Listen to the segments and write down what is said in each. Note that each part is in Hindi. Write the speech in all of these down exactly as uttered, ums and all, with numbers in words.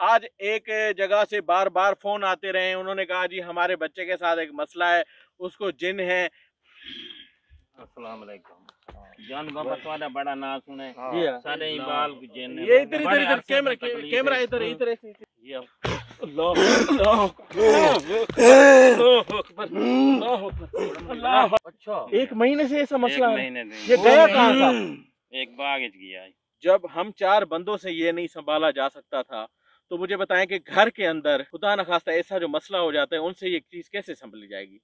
आज एक जगह से बार बार फोन आते रहे, उन्होंने कहा जी हमारे बच्चे के साथ एक मसला है, उसको जिन है। अस्सलाम वालेकुम। जान बाबा तुम्हारा बड़ा नाम सुने जी सारे इबाल जिन ये इधर इधर इधर कैमरा कैमरा इधर इधर ये अल्लाह अल्लाह अल्लाह। अच्छा एक महीने से ऐसा मसला है, ये गया कहाँ था? एक बाग गया। जब हम चार बंदों से ये नहीं संभाला जा सकता था तो मुझे बताएं कि घर के अंदर खुदा न खास्ता ऐसा जो मसला हो जाता है उनसे ये चीज कैसे संभली जाएगी।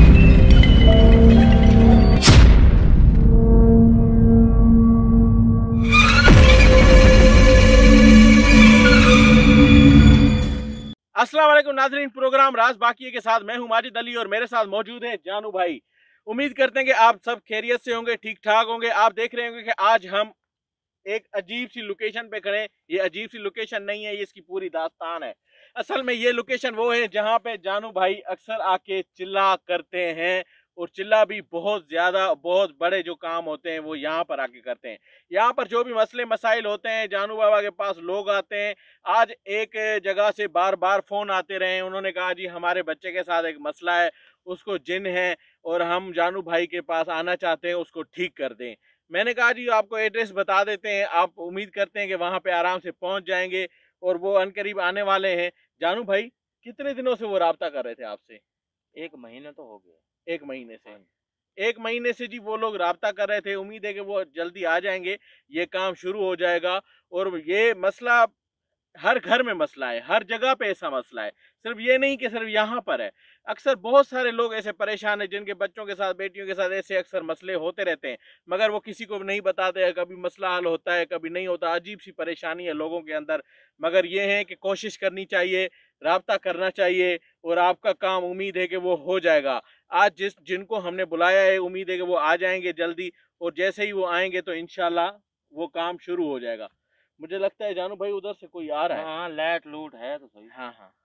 अस्सलाम वालेकुम नाज़रीन, प्रोग्राम राज बाकी के साथ मैं हूं माजिद अली और मेरे साथ मौजूद है जानू भाई। उम्मीद करते हैं कि आप सब खैरियत से होंगे, ठीक ठाक होंगे। आप देख रहे होंगे कि आज हम एक अजीब सी लोकेशन पे खड़े। ये अजीब सी लोकेशन नहीं है, ये इसकी पूरी दास्तान है। असल में ये लोकेशन वो है जहाँ पे जानू भाई अक्सर आके चिल्ला करते हैं और चिल्ला भी बहुत ज्यादा, बहुत बड़े जो काम होते हैं वो यहाँ पर आके करते हैं। यहाँ पर जो भी मसले मसाइल होते हैं जानू बाबा के पास लोग आते हैं। आज एक जगह से बार बार फोन आते रहे, उन्होंने कहा जी हमारे बच्चे के साथ एक मसला है, उसको जिन है और हम जानू भाई के पास आना चाहते हैं, उसको ठीक कर दें। मैंने कहा जी आपको एड्रेस बता देते हैं, आप उम्मीद करते हैं कि वहाँ पे आराम से पहुँच जाएंगे और वो अनकरीब आने वाले हैं। जानू भाई कितने दिनों से वो राब्ता कर रहे थे आपसे? एक महीने तो हो गया। एक महीने से एक महीने से जी वो लोग राब्ता कर रहे थे। उम्मीद है कि वो जल्दी आ जाएंगे, ये काम शुरू हो जाएगा। और ये मसला हर घर में मसला है, हर जगह पे ऐसा मसला है, सिर्फ ये नहीं कि सिर्फ यहाँ पर है। अक्सर बहुत सारे लोग ऐसे परेशान हैं जिनके बच्चों के साथ, बेटियों के साथ ऐसे अक्सर मसले होते रहते हैं, मगर वो किसी को नहीं बताते हैं। कभी मसला हल होता है, कभी नहीं होता। अजीब सी परेशानी है लोगों के अंदर। मगर ये है कि कोशिश करनी चाहिए, राब्ता करना चाहिए और आपका काम उम्मीद है कि वो हो जाएगा। आज जिस जिनको हमने बुलाया है उम्मीद है कि वो आ जाएंगे जल्दी, और जैसे ही वो आएंगे तो इंशाल्लाह वो काम शुरू हो जाएगा। मुझे लगता है जानू भाई उधर से कोई आ रहा है। हाँ लाइट लूट है तो सही। हाँ हाँ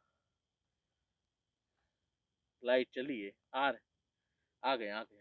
लाइट चली है, आ रहे, आ गए आ गए।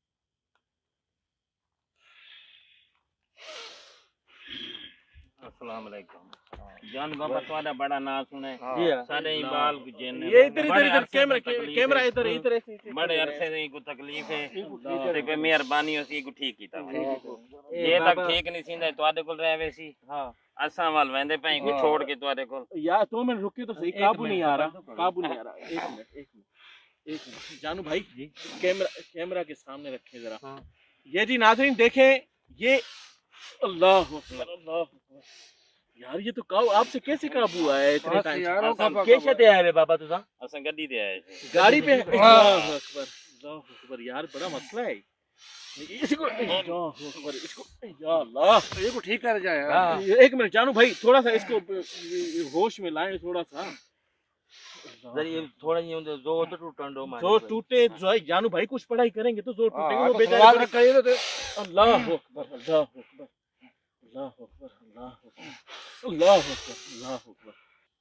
अस्सलाम वालेकुम। जान बाबा तुम्हारा बड़ा नाम सुने सारे इबाल जिन ये इधर इधर इधर कैमरा कैमरा इधर इधर ऐसे बड़े अरसे से को तकलीफ है ते कोई मेहरबानी होसी को ठीक कीता। ये तक ठीक नहीं सींदा ਤੁਹਾਡੇ ਕੋਲ ਰਹਿ ਵੇ ਸੀ। हां असा वाल वेंदे पई को छोड़ के ਤੁਹਾਡੇ ਕੋਲ। यार दो मिनट रुकिए तो सही, काबू नहीं आ रहा, काबू नहीं आ रहा। एक मिनट एक मिनट एक मिनट जानू भाई जी कैमरा कैमरा के सामने रखें जरा। हाँ। ये जी नाज़रीन देखें, ये अल्लाह अकबर अल्लाह अकबर। यार ये तो काबू आपसे कैसे काबू आया इतने टाइम से? कैसे ते आए रे बाबा तुसा? असा गड्डी ते आए गाड़ी पे। अल्लाह अकबर अल्लाह अकबर। यार बड़ा मसला है इसको, अल्लाह अकबर इसको, या अल्लाह इसको ठीक कर जाए। हाँ। एक मिनट जानू भाई थोड़ा सा इसको होश में लाएं थोड़ा सा। जरिए थोड़ा ये जोर तो टूटन दो मार जोर टूटे जो जानू भाई कुछ पढ़ाई करेंगे तो जोर टूटेगा। वो बेचारे करिए तो अल्लाह अकबर अल्लाह अकबर अल्लाह अकबर अल्लाह अकबर अल्लाह अकबर अल्लाह अकबर।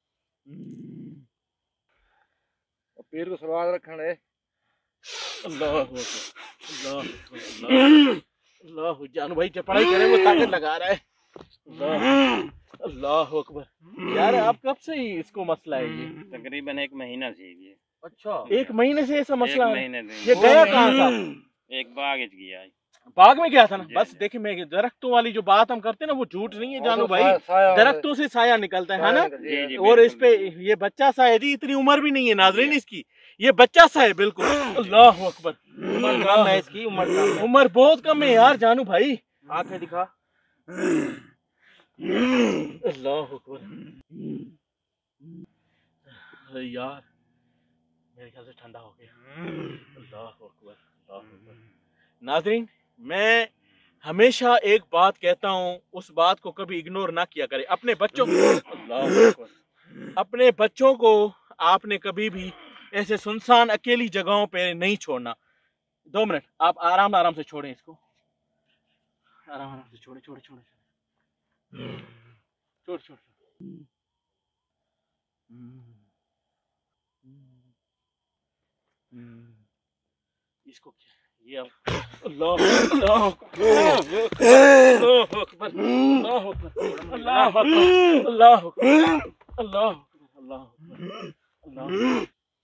पैर को सलवार रखना है। अल्लाह अकबर अल्लाह अल्लाह अल्लाह। जानू भाई जब पढ़ाई करे वो ताकत लगा रहा है। अल्लाह अल्लाह अकबर। यार आप कब से ही इसको मसला है ये? तकरीबन एक महीना से ये। अच्छा एक महीने से ऐसा मसला है? से ये गया कहाँ था? एक बाग गया। बाग में गया था ना। बस देखिए मैं दरख्तों वाली जो बात हम करते हैं ना वो झूठ नहीं है जानू भाई, दरख्तों से साया निकलता है ना। और इस पे ये बच्चा सा है जी, इतनी उम्र भी नहीं है नाज़रीन इसकी, ये बच्चा सा है बिल्कुल। अल्लाह अकबर। उम्र कम है इसकी, उम्र कम, उम्र बहुत कम है यार जानू भाई। आंखें दिखा। अल्लाह अकबर। यार मेरे ख्याल से ठंडा हो गया। अल्लाह अकबर अल्लाह अकबर। नाज़रीन मैं हमेशा एक बात कहता हूँ, उस बात को कभी इग्नोर ना किया करें। अपने बच्चों को अल्लाह अकबर अपने बच्चों को आपने कभी भी ऐसे सुनसान अकेली जगहों पे नहीं छोड़ना। दो मिनट आप आराम आराम से छोड़ें इसको, आराम आराम से छोड़े छोड़े छोड़े छोड़ छोड़। इसको क्या ये अल्लाह अल्लाह अल्लाह अकबर अल्लाह अकबर अल्लाह अकबर अल्लाह अकबर। अल्लाह अल्लाह अल्लाह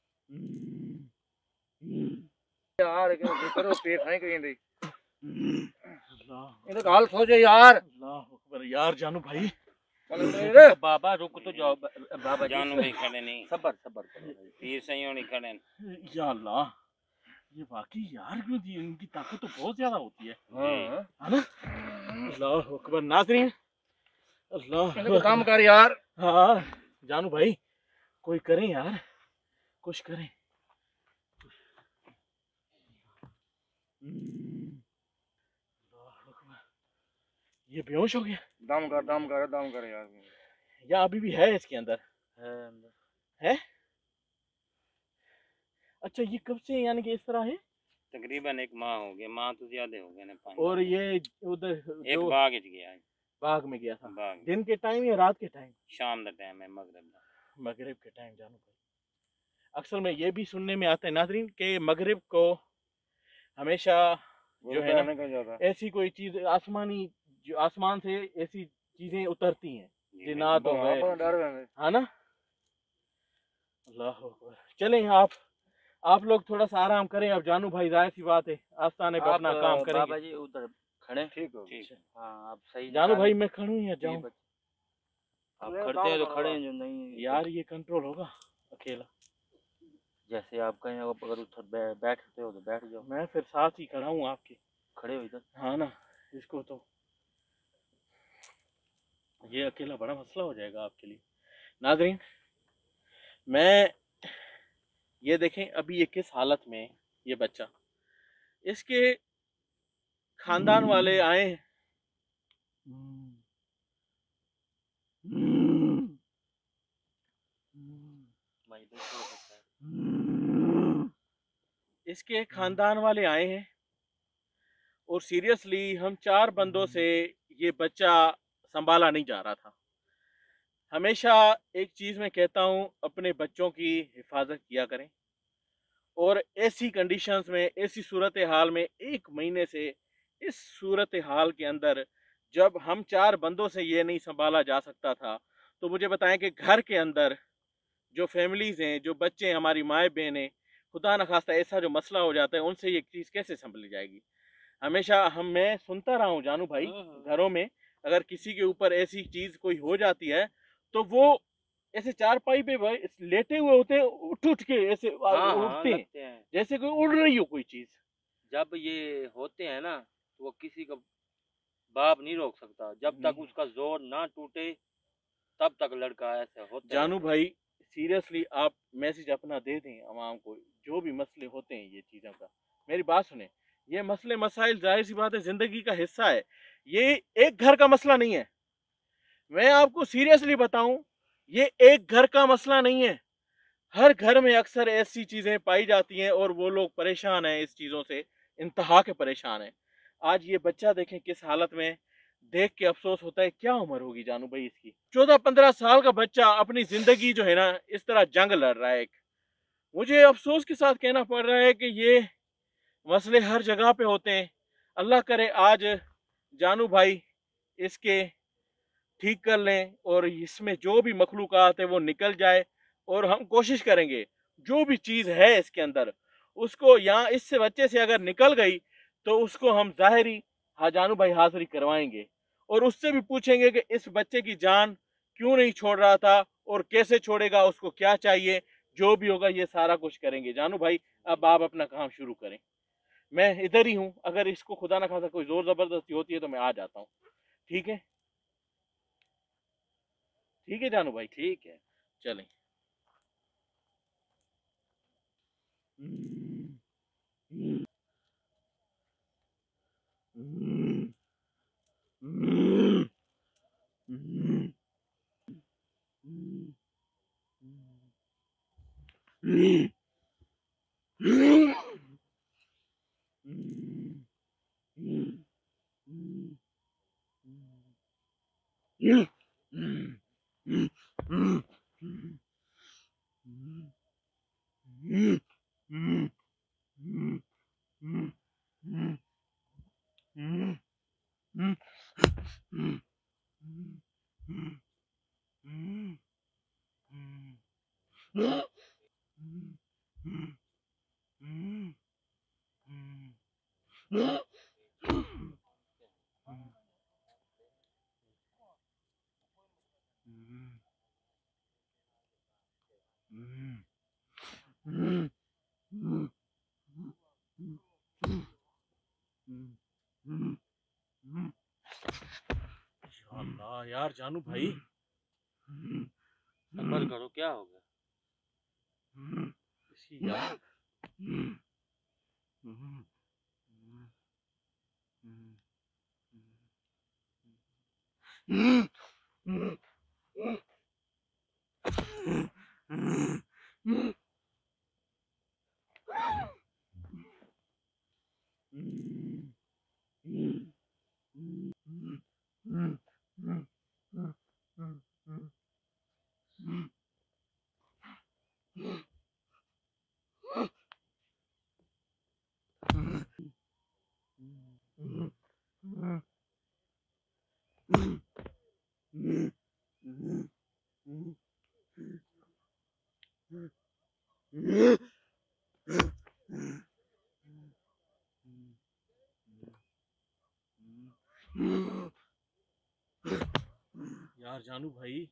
यार करो पेट नहीं कहीं दे अल्लाह ये तो गाल सोचे यार अल्लाह अकबर यार जानू भाई बाबा रुक तो जाओ बाबा जानू भाई खड़े नहीं, सबर सबर करो पीर सही नहीं खड़े। या अल्लाह ये वाकई यार क्यों दी इनकी ताकत तो बहुत ज्यादा होती है हाँ है ना। अल्लाह अकबर नाज़रीन अल्लाह इनको काम कर यार। हाँ जानू भाई कोई करें यार कुछ करें। ये बेहोश हो गया दम कर दम कर दम कर यार। या अभी भी है इसके अंदर है अंदर है। अच्छा ये कब से यानी कि इस तरह है। तकरीबन एक माह हो गया, माह तो ज्यादा हो गए ना। और ये उधर एक जो बाग च गया है, बाग में गया था बाग दिन के टाइम या रात के टाइम। शाम का टाइम है, मगरिब का। मगरिब के टाइम जानू भाई अक्सर में ये भी सुनने में आता है नाज़रीन कि मगरिब को हमेशा जो है ना ऐसी कोई चीज आसमानी जो आसमान से ऐसी चीजें उतरती हैं जिन्नात हो गए है ना। अल्लाह अकबर। चलें आप आप लोग थोड़ा सा आराम करें। अब जानू भाई जाहिर सी बात है आस्थाने पे अपना काम करेंगे। बाबा जी उधर खड़े ठीक हो ठीक है। हाँ आप सही जानू भाई मैं खड़ूं या जाऊं। आप खड़ते हैं तो खड़े हैं, जो नहीं यार ये कंट्रोल होगा अकेला। जैसे आप कहें अगर उधर बै, बैठते हो तो बैठ जाओ। मैं फिर साथ ही खड़ा हूँ आपके। खड़े हो इधर। हाँ ना इसको तो ये अकेला बड़ा मसला हो जाएगा आपके लिए। नाज़रीन मैं ये देखें अभी ये किस हालत में है ये बच्चा। इसके खानदान वाले आए हैं। इसके खानदान वाले आए हैं और सीरियसली हम चार बंदों से ये बच्चा संभाला नहीं जा रहा था। हमेशा एक चीज़ मैं कहता हूँ अपने बच्चों की हिफाजत किया करें और ऐसी कंडीशंस में ऐसी सूरत हाल में एक महीने से इस सूरत हाल के अंदर जब हम चार बंदों से ये नहीं संभाला जा सकता था तो मुझे बताएं कि घर के अंदर जो फैमिलीज़ हैं जो बच्चे हैं हमारी माएँ बहनें खुदा न खास्ता ऐसा जो मसला हो जाता है उनसे ये चीज़ कैसे संभली जाएगी। हमेशा हम मैं सुनता रहा हूँ जानू भाई घरों में अगर किसी के ऊपर ऐसी चीज़ कोई हो जाती है तो वो ऐसे चारपाई पे लेटे हुए होते हैं उठ उठ के ऐसे हाँ, उठते हाँ, हैं हैं जैसे कोई उड़ रही हो कोई चीज़। जब ये होते हैं ना तो वो किसी का बाप नहीं रोक सकता जब तक उसका जोर ना टूटे तब तक लड़का ऐसे होता है। जानू भाई सीरियसली आप मैसेज अपना दे दें आवाम को जो भी मसले होते हैं ये चीज़ों का। मेरी बात सुने ये मसले मसाइल जाहिर सी बात है ज़िंदगी का हिस्सा है। ये एक घर का मसला नहीं है। मैं आपको सीरियसली बताऊं ये एक घर का मसला नहीं है। हर घर में अक्सर ऐसी चीज़ें पाई जाती हैं और वो लोग परेशान हैं इस चीज़ों से इंतहा के परेशान हैं। आज ये बच्चा देखें किस हालत में देख के अफसोस होता है। क्या उम्र होगी जानू भाई इसकी। चौदह पंद्रह साल का बच्चा अपनी जिंदगी जो है ना इस तरह जंग लड़ रहा है। एक मुझे अफसोस के साथ कहना पड़ रहा है कि ये मसले हर जगह पे होते हैं। अल्लाह करे आज जानू भाई इसके ठीक कर लें और इसमें जो भी मखलूक़ात है वो निकल जाए और हम कोशिश करेंगे जो भी चीज़ है इसके अंदर उसको यहाँ इससे बच्चे से अगर निकल गई तो उसको हम ज़ाहिरी हाँ जानू भाई हाजिरी करवाएंगे और उससे भी पूछेंगे कि इस बच्चे की जान क्यों नहीं छोड़ रहा था और कैसे छोड़ेगा उसको क्या चाहिए जो भी होगा ये सारा कुछ करेंगे। जानू भाई अब आप अपना काम शुरू करें। मैं इधर ही हूँ अगर इसको खुदा ना खासा कोई ज़ोर ज़बरदस्ती होती है तो मैं आ जाता हूँ। ठीक है ठीक है जानू भाई ठीक है चलें। अल्लाह यार जानू भाई, सबर करो, क्या हो गया? इसी यार यार जानू भाई,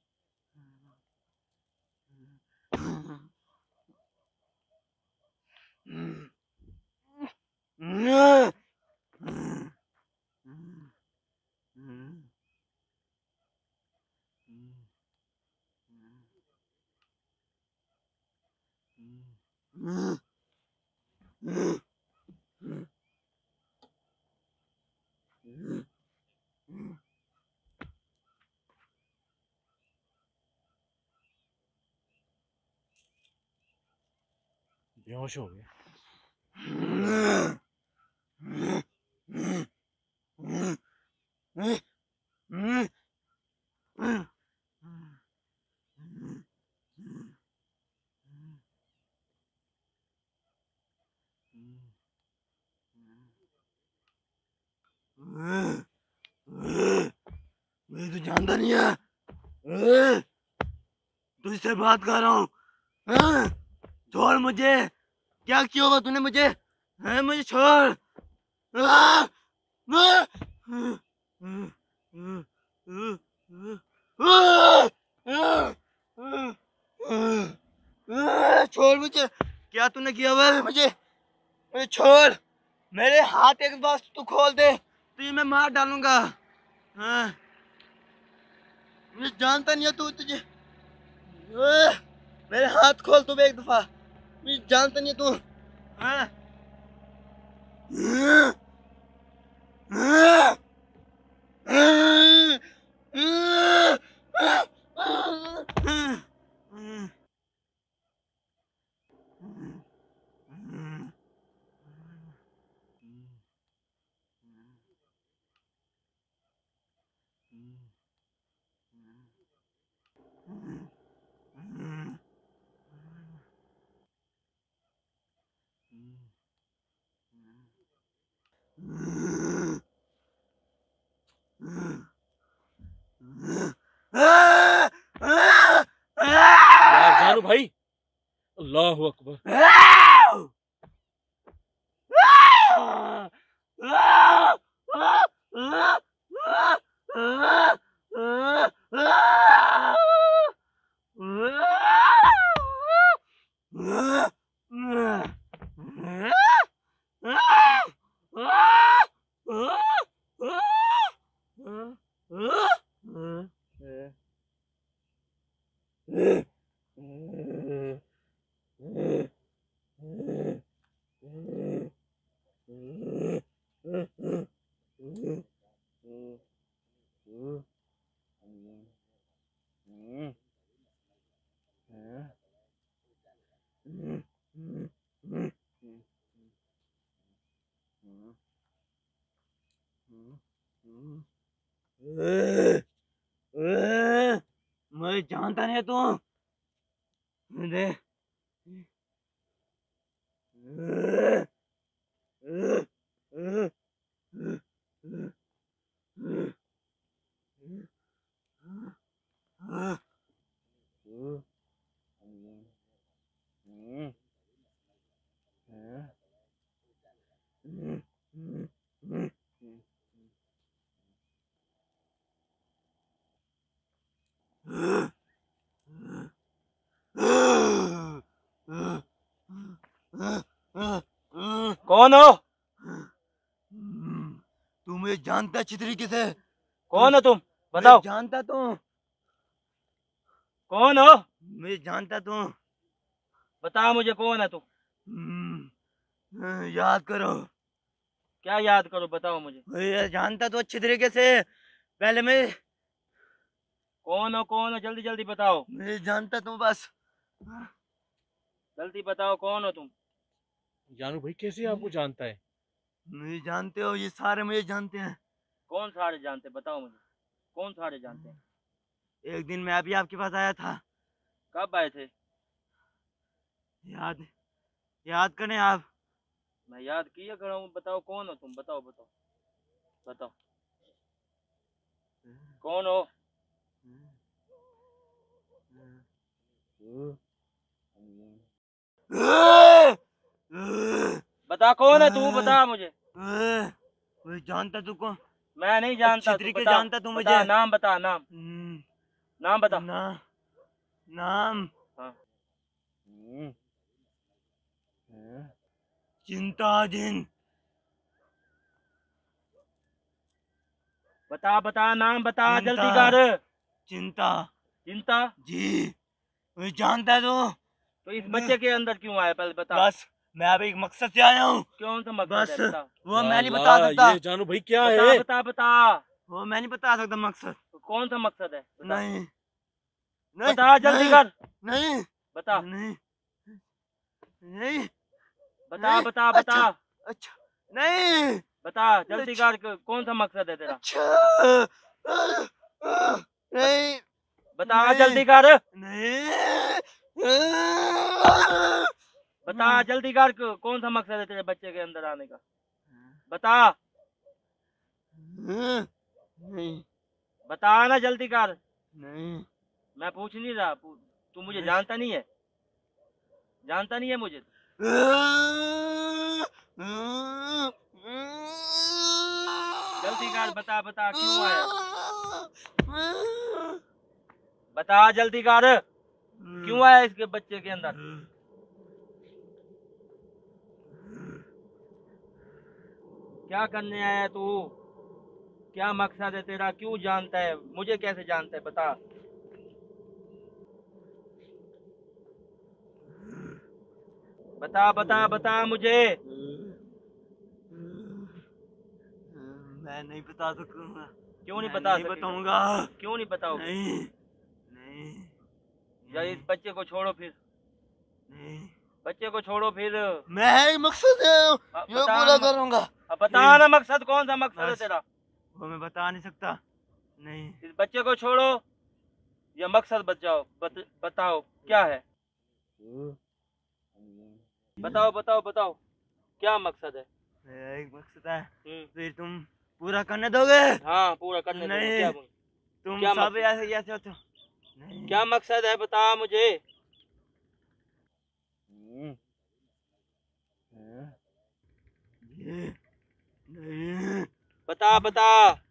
बेहोश हो गया। मैं तो जानता नहीं है, तुझसे बात कर रहा हूँ। छोड़ मुझे, क्या किया होगा तूने मुझे? है मुझे छोड़। छोड़ मुझे, क्या तूने किया हुआ है मुझे? मुझे छोड़, मेरे हाथ एक बार तू खोल दे तो ये मैं मार डालूंगा। हाँ, मुझे जानता नहीं है तू, तुझे आ, मेरे हाथ खोल तू एक दफा, मुझे जानता नहीं है तू। हाँ, यार जानू भाई, अल्लाह अकबर। मैं जानता नहीं तू। दे कौन हो? तू मुझे जानता अच्छी तरीके से। कौन हो तुम? बताओ। मैं जानता तू। कौन हो? मुझे जानता तू। बता मुझे कौन है तुम? याद करो। क्या याद करो? बताओ मुझे। मुझे जानता तू अच्छी तरीके से। पहले मैं कौन हो? कौन हो? जल्दी जल्दी बताओ। मुझे जानता तू बस। जल्दी बताओ कौन हो तुम? जानू भाई कैसे आपको जानता है? मुझे जानते हो, ये सारे मुझे जानते हैं। कौन सारे जानते? बताओ मुझे, कौन सारे जानते हैं? एक दिन मैं अभी आपके पास आया था। कब आए थे? याद याद करें आप। मैं याद किया कर रहा हूँ। बताओ कौन हो तुम? बताओ बताओ बताओ कौन हो? बता कौन है तू? बता मुझे। मुझे जानता तू कौन? मैं नहीं जानता। अच्छी तू तरीके बता, जानता तू मुझे। बता, नाम बता। नाम हम्म, नाम बता। ना, नाम हाँ। चिंताजिन। बता बता, नाम बता, चिंता। जल्दी कर। चिंता चिंता? जी। मुझे जानता है तू। तो इस बच्चे के अंदर क्यों आया? पहले बता। बस मैं अभी एक मकसद से आया हूँ। कौन सा मकसद बस है? बता वो मैं नहीं या बता अल्लाह, सकता। ये जानू भाई क्या बता है? बता बता। वो मैं नहीं बता सकता मकसद। तो कौन सा मकसद है? बता। नहीं नहीं बता जल्दी नहीं, कर। नहीं बता नहीं नहीं बता नहीं, बता बता अच्छा अच्छा नहीं बता जल्दी कर। कौन सा मकसद है तेरा? अच्छा नहीं बता नहीं, जल्दी कर। नहीं बता जल्दी कर। कौन सा मकसद है तेरे बच्चे के अंदर आने का? बता नहीं बता ना, जल्दी कर। नहीं मैं पूछ नहीं रहा। पू- तू मुझे जानता नहीं है? जानता नहीं है मुझे? जल्दी कर। बता बता क्यों आया? बता जल्दी कर। क्यों आया इसके बच्चे के अंदर? क्या करने आया तू? क्या मकसद है तेरा? क्यों जानता है? मुझे कैसे जानता है? बता। बता बता बता मुझे। मैं नहीं बता सकूंगा। क्यों नहीं मैं बता नहीं सकेगा? बताऊंगा। क्यों नहीं बताओगे? नहीं नहीं या इस बच्चे को छोड़ो फिर। नहीं बच्चे को छोड़ो फिर। मैं एक मकसद है अ- ये बता पूरा ना मक- करूंगा। अब बता ना मकसद। कौन सा मकसद है बस। तेरा? वो मैं बता नहीं सकता। नहीं इस बच्चे को छोड़ो या मकसद बचाओ। बत, बताओ क्या है? बताओ बताओ बताओ क्या मकसद है? मेरा एक मकसद है। हम्म, फिर तुम पूरा करने दोगे? हाँ पूरा करने दो। नहीं। क्या तुम क्या सब मकसद? ऐसे कैसे होते हो? नहीं क्या मकसद है? बता मुझे। ये नहीं बता बता।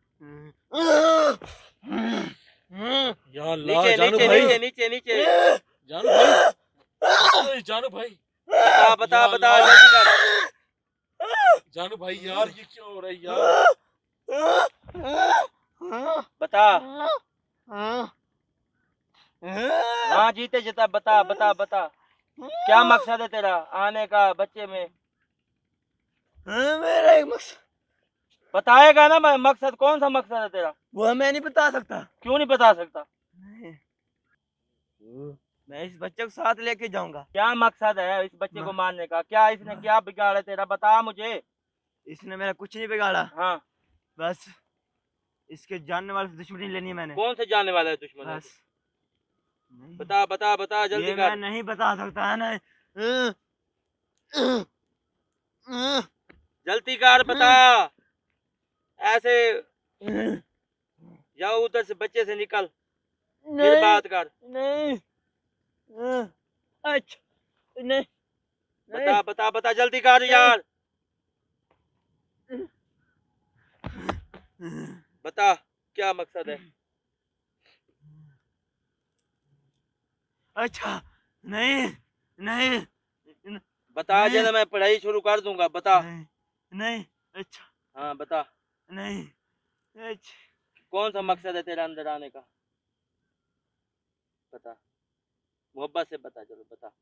या अल्लाह, नीचे जानू नीचे भाई, नीचे नीचे नीचे। जानू भाई, ओए, जानू भाई, बता बता या बता अल्लाह। जल्दी कर। जानू भाई यार, ये क्यों हो रहा है यार? बता। हाँ जीते जीता बता बता बता। क्या मकसद है तेरा आने का बच्चे में? मेरा एक मकसद बताएगा ना? मैं मकसद कौन सा मकसद है तेरा? वो मैं नहीं बता सकता। क्यों नहीं बता सकता? नहीं। मैं इस बच्चे को साथ लेके जाऊंगा। क्या मकसद है इस बच्चे को मारने का? क्या इसने क्या बिगाड़ा तेरा? बता मुझे। इसने मेरा कुछ नहीं बिगाड़ा। हाँ। बस इसके जानने वाले से दुश्मनी लेनी है मैंने। कौन से जानने वाला है दुश्मन? है? बस नहीं। बता बता बता जल्दी ये मैं कर। नहीं बता सकता है ना। जल्दी कर बता। ऐसे जाओ उधर से, बच्चे से निकल, फिर नहीं बात कर। नहीं अच्छा नहीं बता बता बता जल्दी कर यार। बता क्या मकसद है? अच्छा नहीं नहीं बता नहीं। जरा, मैं पढ़ाई शुरू कर दूंगा। बता। नहीं नहीं अच्छा हाँ बता, नहीं अच्छा कौन सा मकसद है तेरा अंदर आने का? बता, मोहब्बत से बता, चलो बता।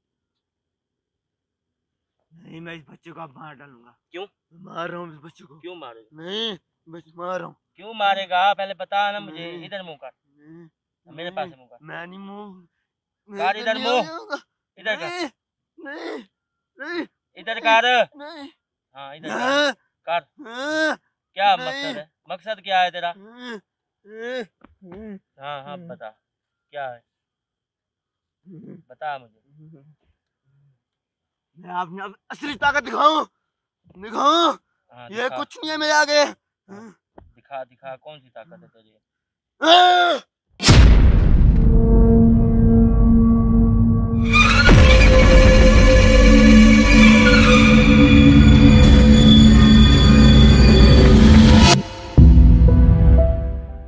नहीं, मैं इस बच्चे को अब मार डालूंगा। क्यों? मार रहा हूँ इस बच्चे को। क्यों मारेगा? नहीं, बस मार रहा हूँ। क्यों मारेगा पहले बता ना मुझे। नहीं। इधर मुंह कर, नहीं, मेरे पास है मुंह कर। मैं नहीं मुंह कर इधर मुंह, इधर कर, नहीं नहीं नहीं इधर कर। नहीं हाँ इधर कर, कर। हाँ, क्या नहीं। मकसद है? मकसद क्या है तेरा? हाँ, हाँ, हाँ, हाँ हाँ बता, क्या है? बता मुझे। मैं आपने अब असली ताकत दिखाऊं दिखाऊं हाँ ये दिखा, कुछ नहीं है मेरे आगे। दिखा दिखा, कौन सी ताकत है तेरी? हाँ,